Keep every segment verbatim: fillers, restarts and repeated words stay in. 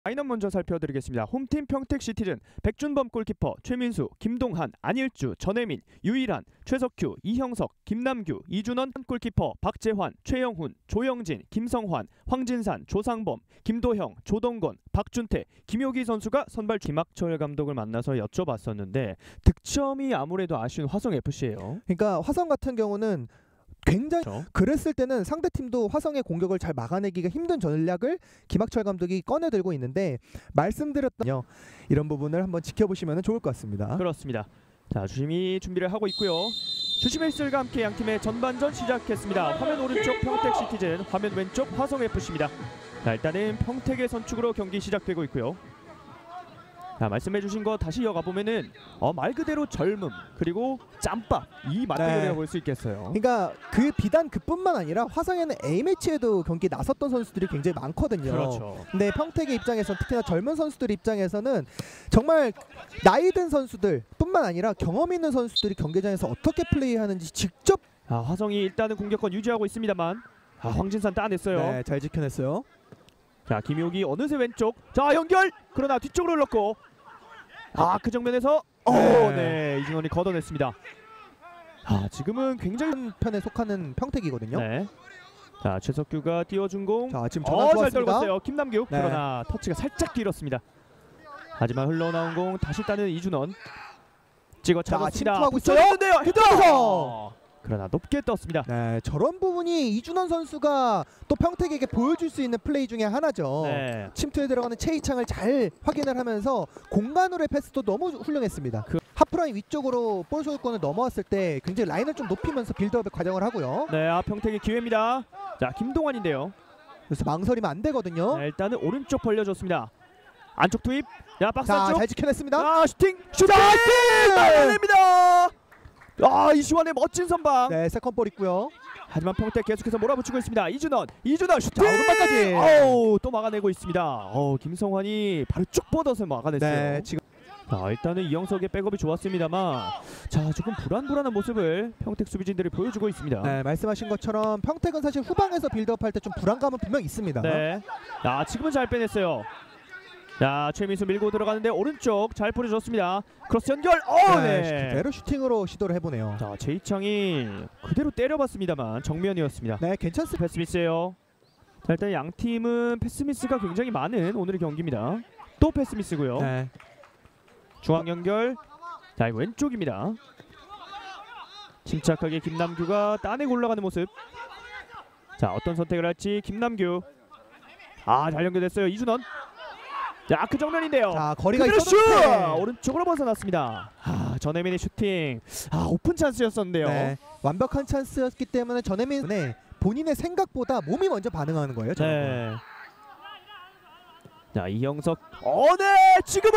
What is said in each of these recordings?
라인업 먼저 살펴드리겠습니다. 홈팀 평택시티즌 백준범 골키퍼, 최민수, 김동한, 안일주, 전혜민, 유일한, 최석규, 이형석, 김남규, 이준원 골키퍼, 박재환, 최영훈, 조영진, 김성환, 황진산, 조상범, 김도형, 조동건, 박준태, 김효기 선수가 선발. 김학철 감독을 만나서 여쭤봤었는데 득점이 아무래도 아쉬운 화성에프씨예요. 그러니까 화성 같은 경우는 굉장히 그렇죠. 그랬을 때는 상대팀도 화성의 공격을 잘 막아내기가 힘든 전략을 김학철 감독이 꺼내들고 있는데, 말씀드렸던 이런 부분을 한번 지켜보시면 좋을 것 같습니다. 그렇습니다. 자, 주심이 준비를 하고 있고요. 주심 헬스들과 함께 양팀의 전반전 시작했습니다. 화면 오른쪽 평택시티즌, 화면 왼쪽 화성에프씨입니다. 자, 일단은 평택의 선축으로 경기 시작되고 있고요. 자, 말씀해주신 거 다시 이어가 보면은 어, 말 그대로 젊음 그리고 짬밥, 이 맞대결이라고 네. 볼 수 있겠어요. 그러니까 그 비단 그뿐만 아니라 화성에는 A매치에도 경기에 나섰던 선수들이 굉장히 많거든요. 그렇죠. 근데 평택의 입장에서는, 특히나 젊은 선수들 입장에서는 정말 나이 든 선수들 뿐만 아니라 경험 있는 선수들이 경기장에서 어떻게 플레이하는지 직접. 아, 화성이 일단은 공격권 유지하고 있습니다만, 아, 황진산 따냈어요. 네, 잘 지켜냈어요. 자, 김효기 어느새 왼쪽, 자 연결, 그러나 뒤쪽으로 흘렀고, 아, 그 정면에서 오, 네. 네, 이준원이 걷어냈습니다. 아, 지금은 굉장히 큰 편에 속하는 평택이거든요. 네. 자, 최석규가 띄워준 공, 자, 지금 어, 전환 잘 좋았습니다. 떨궜어요. 김남규. 네. 그러나 터치가 살짝 길었습니다. 하지만 흘러나온 공 다시 따는 이준원. 찍어 자, 잡았습니다. 침투하고 있어요. 붙였는데요. 헤더! 그러나 높게 떴습니다. 네, 저런 부분이 이준원 선수가 또 평택에게 보여줄 수 있는 플레이 중에 하나죠. 네. 침투에 들어가는 체이창을 잘 확인을 하면서 공간으로의 패스도 너무 훌륭했습니다. 그... 하프라인 위쪽으로 볼 소유권을 넘어왔을 때 굉장히 라인을 좀 높이면서 빌드업의 과정을 하고요. 네, 아, 평택의 기회입니다. 자, 김동환인데요. 그래서 망설이면 안 되거든요. 네, 일단은 오른쪽 벌려줬습니다. 안쪽 투입. 자, 박스 자, 안쪽. 잘 지켜냈습니다. 아, 슈팅! 슈팅! 날려냅니다. 아, 이시환의 멋진 선방. 네, 세컨볼 있고요. 하지만 평택 계속해서 몰아붙이고 있습니다. 이준원, 이준원 슈팅! 자, 오른발까지. 어우, 또 막아내고 있습니다. 어우, 김성환이 바로 쭉 뻗어서 막아냈어요. 네, 지금 자, 일단은 이영석의 백업이 좋았습니다만, 자, 조금 불안불안한 모습을 평택 수비진들이 보여주고 있습니다. 네, 말씀하신 것처럼 평택은 사실 후방에서 빌드업할 때 좀 불안감은 분명 있습니다. 네. 자, 지금은 잘 빼냈어요. 자, 최민수 밀고 들어가는데 오른쪽 잘 뿌려줬습니다. 크로스 연결. 어, 네, 네. 그대로 슈팅으로 시도를 해보네요. 자, 제이창이 그대로 때려봤습니다만 정면이었습니다. 네, 괜찮습니다. 패스미스예요. 자, 일단 양 팀은 패스미스가 굉장히 많은 오늘의 경기입니다. 또 패스미스고요. 네. 중앙 연결. 자, 이거 왼쪽입니다. 침착하게 김남규가 따내고 올라가는 모습. 자, 어떤 선택을 할지 김남규. 아, 잘 연결됐어요. 이준원. 자, 그 정면인데요. 자, 거리가 슛! 있었는데 오른쪽으로 벗어났습니다. 아, 전혜민의 슈팅. 아, 오픈 찬스였었는데요. 네, 완벽한 찬스였기 때문에 전혜민의 본인의 생각보다 몸이 먼저 반응하는 거예요. 저는. 네. 자, 이형석. 어, 네, 지금은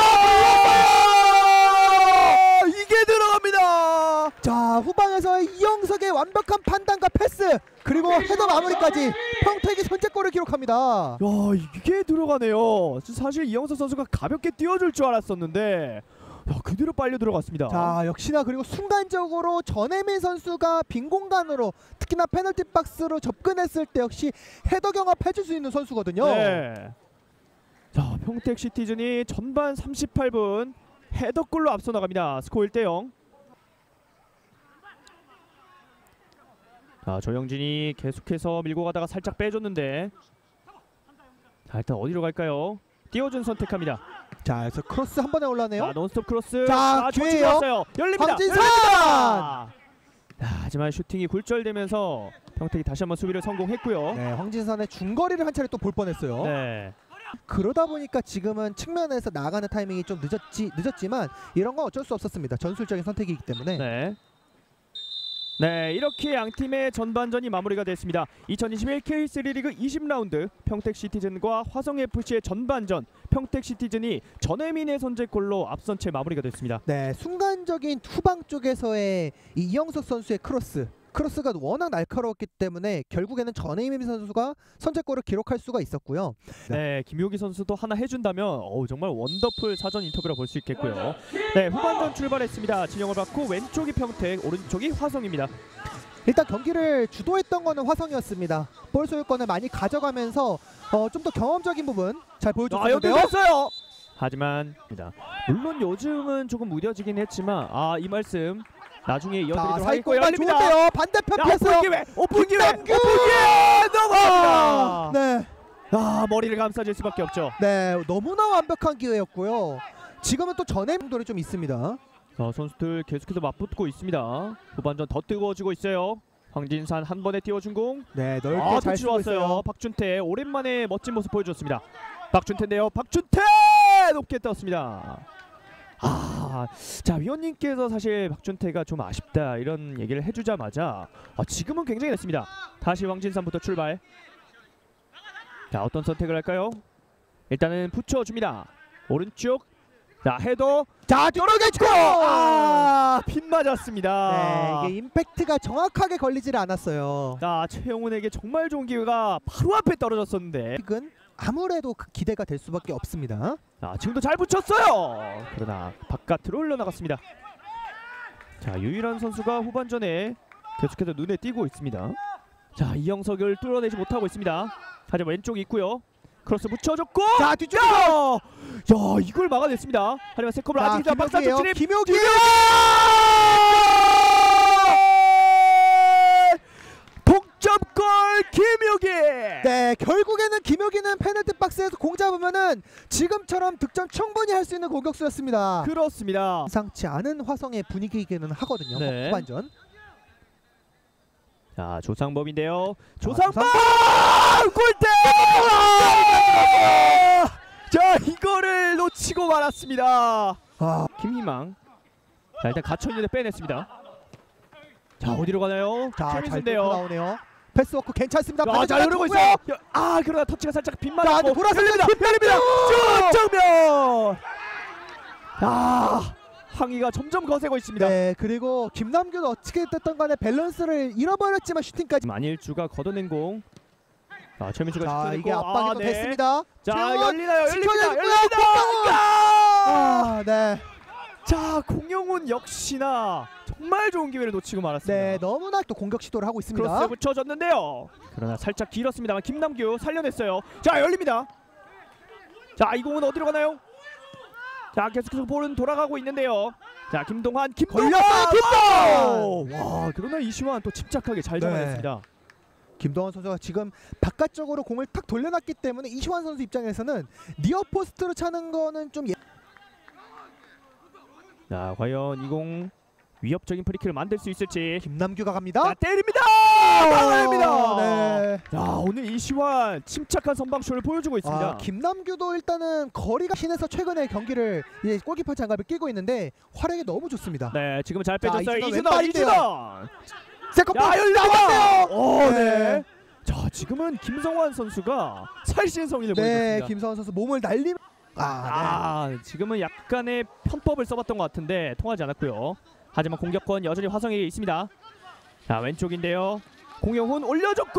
이게 들어갑니다. 자, 후방에서의 이영석의 완벽한 판단과 패스, 그리고 헤더 마무리까지 평택이 선제골을 기록합니다. 야, 이게 들어가네요. 사실 이영석 선수가 가볍게 띄워줄 줄 알았었는데, 야, 그대로 빨려 들어갔습니다. 자, 역시나 그리고 순간적으로 전혜민 선수가 빈 공간으로, 특히나 페널티 박스로 접근했을 때 역시 헤더 경합해줄 수 있는 선수거든요. 네. 자, 평택 시티즌이 전반 삼십팔 분 헤더골로 앞서 나갑니다. 스코어 일 대 영. 자, 조영진이 계속해서 밀고 가다가 살짝 빼줬는데, 자, 일단 어디로 갈까요? 띄워준 선택합니다. 자, 그래서 크로스 한 번에 올라네요. 자, 논스톱 크로스. 자, 아, 기회예요. 좋았어요. 열립니다. 황진산! 열립니다. 자, 하지만 슈팅이 굴절되면서 평택이 다시 한번 수비를 성공했고요. 네, 황진산의 중거리를 한 차례 또 볼 뻔했어요. 네. 그러다 보니까 지금은 측면에서 나가는 타이밍이 좀 늦었지, 늦었지만 이런 건 어쩔 수 없었습니다. 전술적인 선택이기 때문에. 네. 네, 이렇게 양팀의 전반전이 마무리가 됐습니다. 이천이십일 케이 쓰리 리그 이십 라운드 평택시티즌과 화성에프씨의 전반전, 평택시티즌이 전혜민의 선제골로 앞선 채 마무리가 됐습니다. 네, 순간적인 후방 쪽에서의 이 이영석 선수의 크로스 크로스가 워낙 날카로웠기 때문에 결국에는 전혜민 선수가 선제골을 기록할 수가 있었고요. 네, 김효기 선수도 하나 해준다면 어우, 정말 원더풀 사전 인터뷰라 볼 수 있겠고요. 네, 후반전 출발했습니다. 진영을 받고 왼쪽이 평택, 오른쪽이 화성입니다. 일단 경기를 주도했던 거는 화성이었습니다. 볼 소유권을 많이 가져가면서 어, 좀 더 경험적인 부분 잘 아, 보여줬는데요. 연결됐어요. 하지만 물론 요즘은 조금 무뎌지긴 했지만 아, 이 말씀 나중에 자, 이어드리도록 하겠고요. 사이권만 열립니다. 좋은데요. 반대편 야, 피했어요. 오픈 기회, 오픈 기회, 오픈 김남규! 기회 아, 넘어갑니다. 네, 아, 머리를 감싸줄 수밖에 없죠. 네, 너무나 완벽한 기회였고요. 지금은 또 전의 정도는 좀 있습니다. 자, 선수들 계속해서 맞붙고 있습니다. 후반전 더 뜨거워지고 있어요. 황진산 한 번에 띄워준 공. 네, 넓게 아, 잘 터치 쓰고 좋았어요. 있어요. 박준태 오랜만에 멋진 모습 보여줬습니다. 박준태인데요. 박준태 높게 떴습니다. 아, 자, 위원님께서 사실 박준태가 좀 아쉽다 이런 얘기를 해주자마자 아, 지금은 굉장히 됐습니다. 다시 황진산부터 출발. 자, 어떤 선택을 할까요? 일단은 붙여줍니다. 오른쪽. 자, 헤더. 자, 뚫어냈고! 아, 핀 맞았습니다. 네, 이게 임팩트가 정확하게 걸리질 않았어요. 자, 최영훈에게 정말 좋은 기회가 바로 앞에 떨어졌었는데 이건 아무래도 그 기대가 될 수밖에 없습니다. 자, 지금도 잘 붙였어요. 그러나 바깥으로 흘러나갔습니다. 자, 유일한 선수가 후반전에 계속해서 눈에 띄고 있습니다. 자, 이영석을 뚫어내지 못하고 있습니다. 하지만 왼쪽 있고요. 크로스 붙여줬고, 자, 뒤쪽. 야! 야, 이걸 막아냈습니다. 하지만 세컨을 자, 아직이다. 박사 김효기예요. 쪽 진입. 김효기. 동점골 김효기. 네, 결국에는 김효기는 페널티 박스에서 공 잡으면은 지금처럼 득점 충분히 할 수 있는 공격수였습니다. 그렇습니다. 예상치 않은 화성의 분위기이기는 하거든요. 네. 후반전. 자, 조상범인데요. 조상범! 조상범 골대! 자, 이거를 놓치고 말았습니다. 아, 김희망. 자, 일단 갇혀 있는데 빼냈습니다. 자, 어디로 가나요? 자, 잘 최민수인데요. 뚫고 나오네요. 패스워크 괜찮습니다. 아, 잘 흐르고 있어요. 야, 아, 그러나 터치가 살짝 빗맞았고. 자, 돌아서 열립니다. 열립니다. 슛 정면. 아, 항의가 점점 거세고 있습니다. 네, 그리고 김남규는 어떻게 됐든 간에 밸런스를 잃어버렸지만 슈팅까지. 안일주가 걷어낸 공. 자, 최민수가 자, 슈팅했고. 이게 압박이 아, 또 네. 됐습니다. 자, 최영원 열리나요? 열립니다. 지켜내고요. 열립니다. 아, 네. 자, 공영훈 역시나 정말 좋은 기회를 놓치고 말았습니다. 네, 너무나 또 공격 시도를 하고 있습니다. 크로스 붙여줬는데요. 그러나 살짝 길었습니다만 김남규 살려냈어요. 자, 열립니다. 자, 이 공은 어디로 가나요? 자, 계속해서 볼은 돌아가고 있는데요. 자, 김동환, 김동환! 걸렸어요, 김동환! 와, 그러나 이시환 또 침착하게 잘 네. 잡아냈습니다. 김동환 선수가 지금 바깥쪽으로 공을 탁 돌려놨기 때문에 이시환 선수 입장에서는 니어 포스트로 차는 거는 좀 예... 자, 과연 이 공 위협적인 프리킥을 만들 수 있을지. 김남규가 갑니다. 자, 때립니다. 막아냅니다. 네. 야, 오늘 이시환 침착한 선방쇼를 보여주고 있습니다. 아, 김남규도 일단은 거리가 신에서 최근에 경기를 이제 골키퍼 장갑을 끼고 있는데 활약이 너무 좋습니다. 네, 지금 잘 자, 빼줬어요. 이준원 이준원, 왼발인데요. 이준원. 세컨볼 야, 열렸다. 나갔네요. 오, 네. 네. 자, 지금은 김성환 선수가 살신성의를 네, 보여줬습니다. 김성환 선수 몸을 날리면 아, 아, 지금은 약간의 편법을 써봤던 것 같은데 통하지 않았고요. 하지만 공격권 여전히 화성에게 있습니다. 자, 왼쪽인데요. 공영훈 올려줬고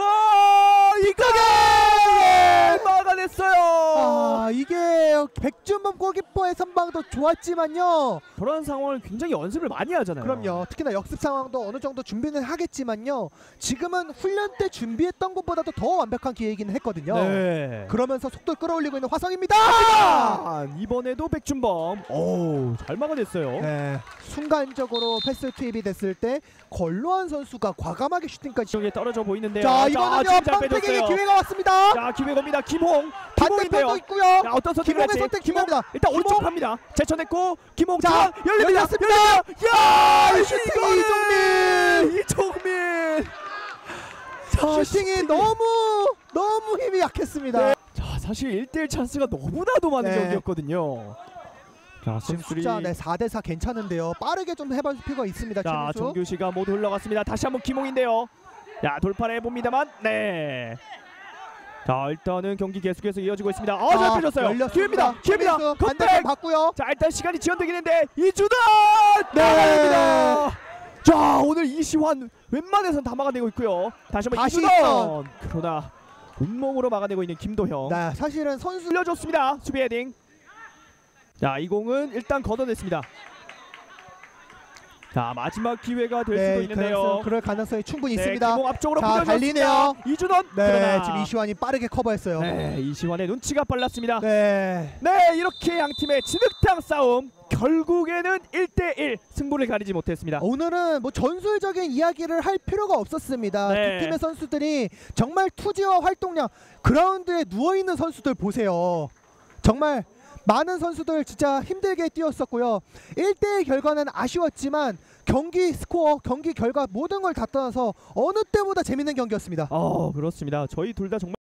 이거게 막아냈어요. 아, 이게 백준범 골키퍼의 선방도 좋았지만요. 그런 상황을 굉장히 연습을 많이 하잖아요. 그럼요. 특히나 역습 상황도 어느 정도 준비는 하겠지만요. 지금은 훈련 때 준비했던 것보다도 더 완벽한 기회이긴 했거든요. 네. 그러면서 속도를 끌어올리고 있는 화성입니다. 아, 이번에도 백준범. 오, 잘 막아냈어요. 네. 순간적으로 패스 투입이 됐을 때 걸로한 선수가 과감하게 슈팅까지. 지역에 떨어져 보이는데요. 자, 이거는요. 지금 잘 팡팩에게 빼줬어요. 기회가 왔습니다. 자, 기회 겁니다. 김홍. 김홍인데요. 반대편도 있고요. 자, 어떤 선택을 김홍의 할지. 선택 김홍 중요합니다. 일단 오른쪽 김홍. 갑니다. 제쳐냈고 김홍 자, 중앙 열립니다. 열렸습니다. 열립니다. 야, 슈팅이 이종민. 이종민. 자, 슈팅이 너무 너무 힘이 약했습니다. 네. 자, 사실 일 대 일 찬스가 너무나도 많은 네. 경기였거든요. 자, 지금 선수들이 숫자 네, 사 대 사 괜찮은데요. 빠르게 좀 해볼 필요가 있습니다. 자, 최민수. 정규 씨가 모두 흘러갔습니다. 다시 한번 김홍인데요. 자, 돌파를 해봅니다만 네. 자, 일단은 경기 계속해서 이어지고 있습니다. 어, 잘 빼줬어요. 열렸습니다. 기회입니다. 기회입니다. 최민수 컷백. 반대편 받고요. 자, 일단 시간이 지연되긴 했는데 이준원 네. 나갑니다. 자, 오늘 이시환 웬만해선 다 막아내고 있고요. 다시 한번 다시 이준원. 그러나 온몸으로 막아내고 있는 김도형. 네, 사실은 선수 흘려줬습니다. 수비 헤딩. 자, 이 공은 일단 걷어냈습니다. 자 마지막 기회가 될 네, 수도 있는데요. 가능성, 그럴 가능성이 충분히 네, 있습니다. 김홍 앞쪽으로 자, 보내줬습니다. 달리네요. 이준원. 네, 그러나 지금 이시환이 빠르게 커버했어요. 네, 이시환의 눈치가 빨랐습니다. 네. 네, 이렇게 양 팀의 진흙탕 싸움 결국에는 일 대 일 승부를 가리지 못했습니다. 오늘은 뭐 전술적인 이야기를 할 필요가 없었습니다. 네. 두 팀의 선수들이 정말 투지와 활동량, 그라운드에 누워있는 선수들 보세요. 정말 많은 선수들 진짜 힘들게 뛰었었고요. 일 대 일 결과는 아쉬웠지만 경기 스코어, 경기 결과 모든 걸 다 떠나서 어느 때보다 재밌는 경기였습니다. 어, 그렇습니다. 저희 둘 다 정말